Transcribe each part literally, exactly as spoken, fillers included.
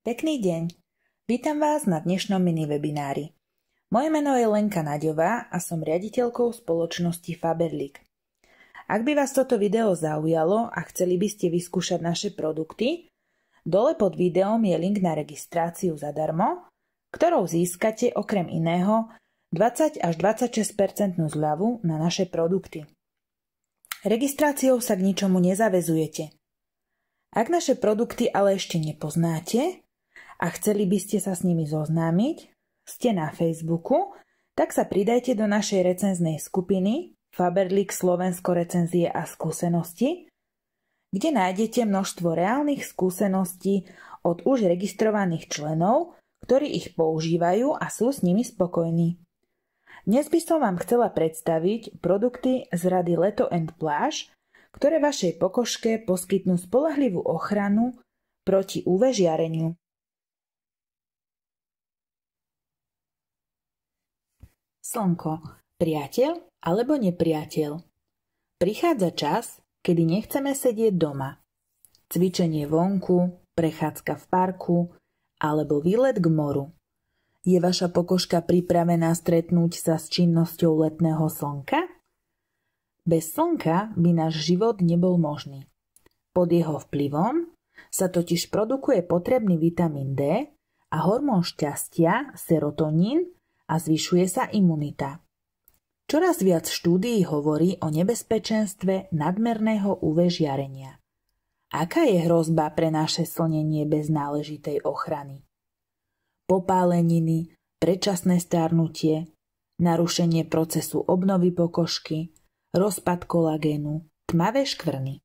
Pekný deň. Vítam vás na dnešnom mini-webinári. Moje meno je Lenka Naďová a som riaditeľkou spoločnosti Faberlic. Ak by vás toto video zaujalo a chceli by ste vyskúšať naše produkty, dole pod videom je link na registráciu zadarmo, ktorou získate okrem iného dvadsať až dvadsaťšesť percent zľavu na naše produkty. Registráciou sa k ničomu nezaväzujete. Ak naše produkty ale ešte nepoznáte a chceli by ste sa s nimi zoznámiť, ste na Facebooku, tak sa pridajte do našej recenznej skupiny Faberlic Slovensko recenzie a skúsenosti, kde nájdete množstvo reálnych skúseností od už registrovaných členov, ktorí ich používajú a sú s nimi spokojní. Dnes by som vám chcela predstaviť produkty z rady Leto and Pláž, ktoré vašej pokožke poskytnú spoľahlivú ochranu proti ú vé žiareniu. Slnko, priateľ alebo nepriateľ? Prichádza čas, kedy nechceme sedieť doma. Cvičenie vonku, prechádzka v parku alebo výlet k moru. Je vaša pokožka pripravená stretnúť sa s činnosťou letného slnka? Bez slnka by náš život nebol možný. Pod jeho vplyvom sa totiž produkuje potrebný vitamín D a hormón šťastia, serotonín, a zvyšuje sa imunita. Čoraz viac štúdií hovorí o nebezpečenstve nadmerného ú vé žiarenia. Aká je hrozba pre naše slnenie bez náležitej ochrany? Popáleniny, predčasné starnutie, narušenie procesu obnovy pokožky, rozpad kolagénu, tmavé škvrny.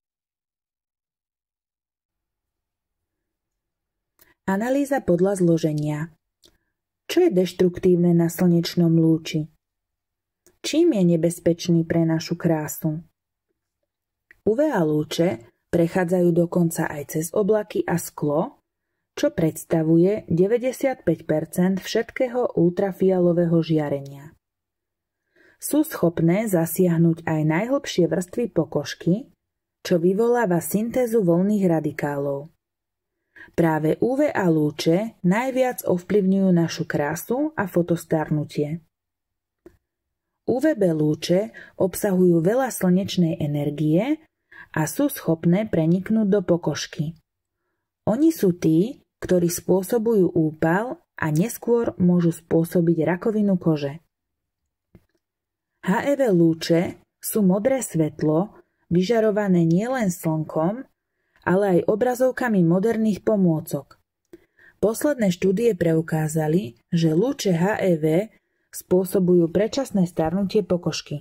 Analýza podľa zloženia. Čo je deštruktívne na slnečnom lúči? Čím je nebezpečný pre našu krásu? ú vé á lúče prechádzajú dokonca aj cez oblaky a sklo, čo predstavuje deväťdesiatpäť percent všetkého ultrafialového žiarenia. Sú schopné zasiahnuť aj najhlbšie vrstvy pokožky, čo vyvoláva syntézu voľných radikálov. Práve ú vé á lúče najviac ovplyvňujú našu krásu a fotostarnutie. ú vé bé lúče obsahujú veľa slnečnej energie a sú schopné preniknúť do pokožky. Oni sú tí, ktorí spôsobujú úpal a neskôr môžu spôsobiť rakovinu kože. há é vé lúče sú modré svetlo, vyžarované nielen slnkom, ale aj obrazovkami moderných pomôcok. Posledné štúdie preukázali, že lúče há é vé spôsobujú predčasné starnutie pokožky.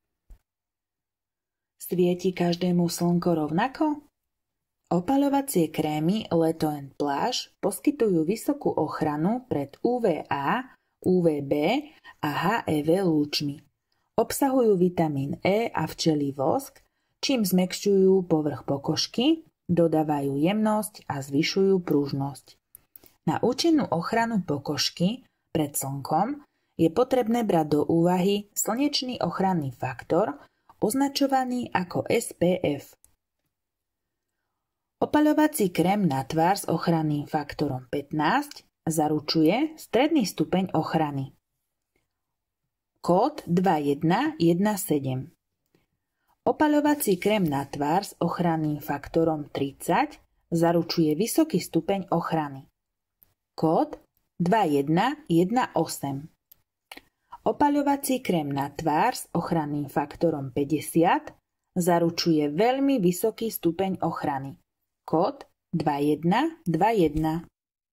Svieti každému slnko rovnako? Opaľovacie krémy Leto and Pláž poskytujú vysokú ochranu pred ú vé á, ú vé bé a há é vé lúčmi. Obsahujú vitamín E a včelí vosk, čím zmäkčujú povrch pokožky, dodávajú jemnosť a zvyšujú pružnosť. Na účinnú ochranu pokožky pred slnkom je potrebné brať do úvahy slnečný ochranný faktor označovaný ako es pé ef. Opaľovací krém na tvár s ochranným faktorom pätnásť zaručuje stredný stupeň ochrany. Kód dva jeden jeden sedem. Opaľovací krém na tvár s ochranným faktorom tridsať zaručuje vysoký stupeň ochrany. Kód dva jeden jeden osem. Opaľovací krém na tvár s ochranným faktorom päťdesiat zaručuje veľmi vysoký stupeň ochrany. Kód dva jeden dva jeden.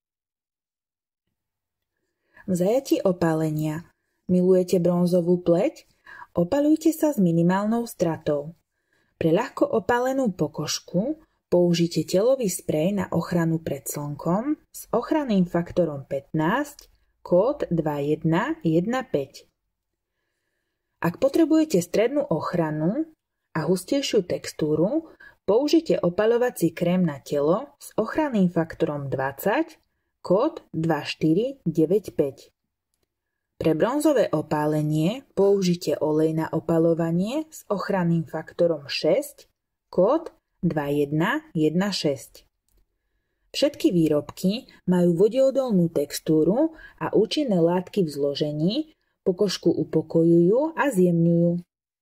V zajatí opálenia milujete bronzovú pleť? Opaľujte sa s minimálnou stratou. Pre ľahko opálenú pokožku použite telový sprej na ochranu pred slnkom s ochranným faktorom pätnásť, kód dva jeden jeden päť. Ak potrebujete strednú ochranu a hustejšiu textúru, použite opaľovací krém na telo s ochranným faktorom dvadsať, kód dva štyri deväť päť. Pre bronzové opálenie použite olej na opaľovanie s ochranným faktorom šesť, kód dva jeden jeden šesť. Všetky výrobky majú vodeodolnú textúru a účinné látky v zložení, pokožku upokojujú a zjemňujú.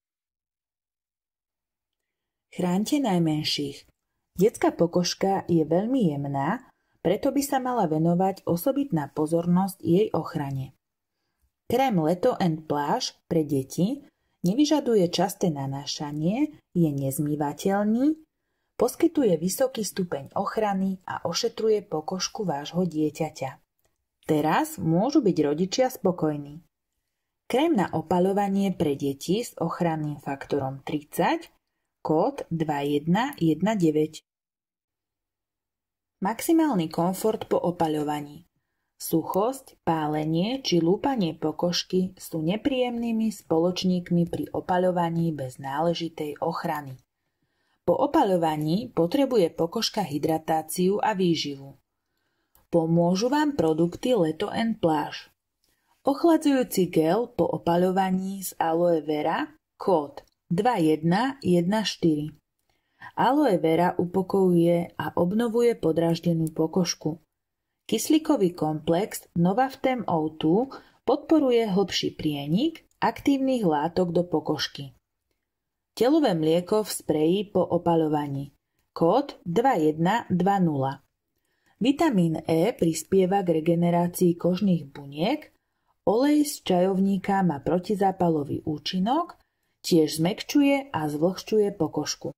Chránte najmenších. Detská pokožka je veľmi jemná, preto by sa mala venovať osobitná pozornosť jej ochrane. Krém Leto and Pláž pre deti nevyžaduje časté nanášanie, je nezmývateľný, poskytuje vysoký stupeň ochrany a ošetruje pokožku vášho dieťaťa. Teraz môžu byť rodičia spokojní. Krém na opaľovanie pre deti s ochranným faktorom tridsať, kód dva jeden jeden deväť. Maximálny komfort po opaľovaní. Suchosť, pálenie či lúpanie pokožky sú nepríjemnými spoločníkmi pri opaľovaní bez náležitej ochrany. Po opaľovaní potrebuje pokožka hydratáciu a výživu. Pomôžu vám produkty Leto and Pláž. Ochladzujúci gel po opaľovaní z aloe vera, kód dva jeden jeden štyri. Aloe vera upokojuje a obnovuje podráždenú pokožku. Kyslíkový komplex Novaftem ó dva podporuje hlbší prienik aktívnych látok do pokožky. Telové mlieko v spreji po opaľovaní. Kód dva jeden dva nula. Vitamín E prispieva k regenerácii kožných buniek, olej z čajovníka má protizápalový účinok, tiež zmäkčuje a zvlhčuje pokožku.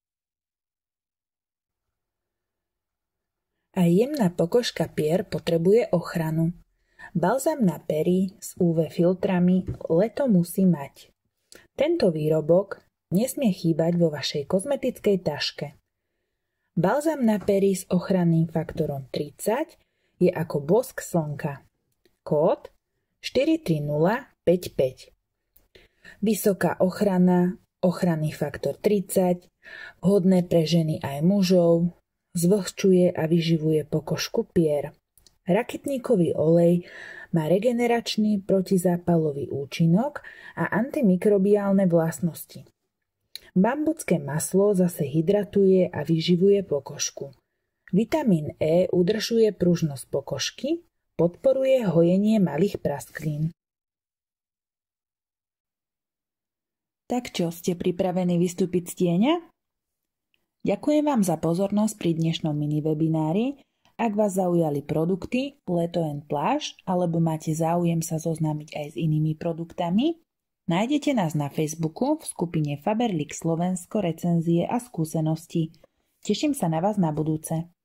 Aj jemná pokožka pier potrebuje ochranu. Balzám na pery s ú vé filtrami Leto musí mať. Tento výrobok nesmie chýbať vo vašej kozmetickej taške. Balzám na pery s ochranným faktorom tridsať je ako bosk slnka. Kód štyri tri nula päť päť. Vysoká ochrana, ochranný faktor tridsať, vhodné pre ženy aj mužov, zvlhčuje a vyživuje pokožku pier. Rakitníkový olej má regeneračný protizápalový účinok a antimikrobiálne vlastnosti. Bambucké maslo zase hydratuje a vyživuje pokožku. Vitamín E udržuje pružnosť pokožky, podporuje hojenie malých prasklín. Tak čo, ste pripravení vystúpiť z tieňa? Ďakujem vám za pozornosť pri dnešnom mini-webinári. Ak vás zaujali produkty Leto and Pláž alebo máte záujem sa zoznámiť aj s inými produktami, nájdete nás na Facebooku v skupine Faberlic Slovensko recenzie a skúsenosti. Teším sa na vás na budúce.